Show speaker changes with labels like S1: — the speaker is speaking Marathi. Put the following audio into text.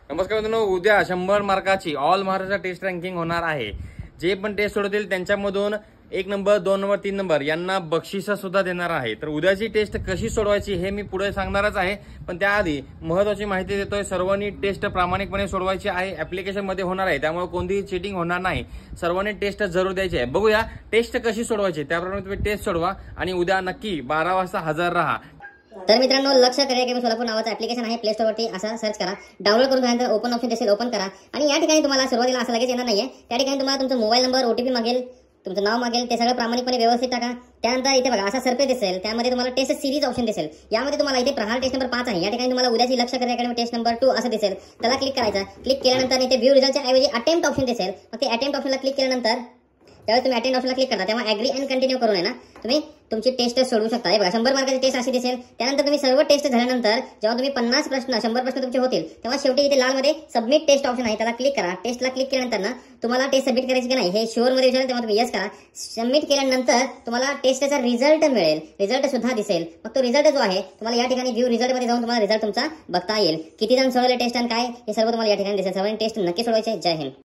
S1: नमस्कार मित्रांनो, उद्या 100 मार्काची ऑल महाराष्ट्र टेस्ट रँकिंग होणार आहे। जे पण टेस्ट सोडवतील त्यांच्यामधून 1 नंबर 2 नंबर 3 नंबर यांना बक्षीस सुद्धा देणार आहे। तर उद्याची टेस्ट कशी सोडवायची हे मी पुढे सांगणारच आहे, पण त्याआधी महत्त्वाची माहिती देतोय। सर्वांनी टेस्ट प्रामाणिकपणे सोडवायची आहे। ऍप्लिकेशन मध्ये होणार आहे, त्यामुळे कोणतीही चीटिंग होणार नाही। सर्वांनी टेस्ट जरूर द्यायची आहे। बघूया टेस्ट कशी सोडवायची, त्याप्रमाणे तुम्ही टेस्ट सोडवा आणि उद्या नक्की 12 वाजता हजर राहा।
S2: तर मित्रांनो, लक्ष करा की सोलापूर नावाचं ऍप्लिकेशन आहे, प्ले स्टोरवरती असं सर्च करा, डाउनलोड करून झाल्यानंतर ओपन ऑप्शन दिसेल, ओपन करा। आणि या ठिकाणी तुम्हाला सुरुवातीला असं लगेच येणार नाहीये, त्या ठिकाणी तुम्हाला तुमचा मोबाईल नंबर, ओटीपी मागेल, तुमचं नाव मागेल, ते सगळं प्रामाणिकपणे व्यवस्थित टाका। त्यानंतर इथे बघा असा सरफेस दिसेल, त्यामध्ये तुम्हाला टेस्ट सिरीज ऑप्शन दिसेल। यामध्ये तुम्हाला इथे प्रहार टेस्ट नंबर 5 आहे, या ठिकाणी तुम्हाला उद्याची लक्ष करा अकॅडमी टेस्ट नंबर 2 असं दिसेल, त्याला क्लिक करायचं। क्लिक केल्यानंतर इथे व्ह्यू रिझल्टच्या ऐवजी अटेम्प्ट ऑप्शन दिसेल, मग ते अटेम्प्ट ऑप्शनला क्लिक केल्यानंतर त्यावेळेस तुम्ही अटेंड ऑप्शनला क्लिक करता, तेव्हा ॲग्री अँड कंटिन्यू करून आहे ना तुम्ही तुमची टेस्ट सोडवू शकता। हे बघा 100 मार्काची टेस्ट अशी दिसेल। त्यानंतर तुम्ही सर्व टेस्ट झाल्यानंतर जेव्हा तुम्ही 50 प्रश्न 100 प्रश्न तुमचे होतील, तेव्हा शेवटी इथे लाल मध्ये सबमिट टेस्ट ऑप्शन आहे, त्याला क्लिक करा। टेस्टला क्लिक केल्यानंतर ना तुम्हाला टेस्ट सबमिट करायची की नाही हे शुअर मध्ये विचारेल, तेव्हा तुम्ही यस करा। सबमिट केल्यानंतर तुम्हाला टेस्टचा रिझल्ट मिळेल, रिझल्ट सुद्धा दिसेल। मग तो रिझल्ट जो आहे तुम्हाला या ठिकाणी व्ह्यू रिझल्ट मध्ये जाऊन तुम्हाला रिझल्ट तुमचा बघता येईल, किती जण सोडवले टेस्ट आणि काय हे सर्व तुम्हाला या ठिकाणी दिसेल। सर्वांनी टेस्ट नक्की सोडवायचे। जय हिंद।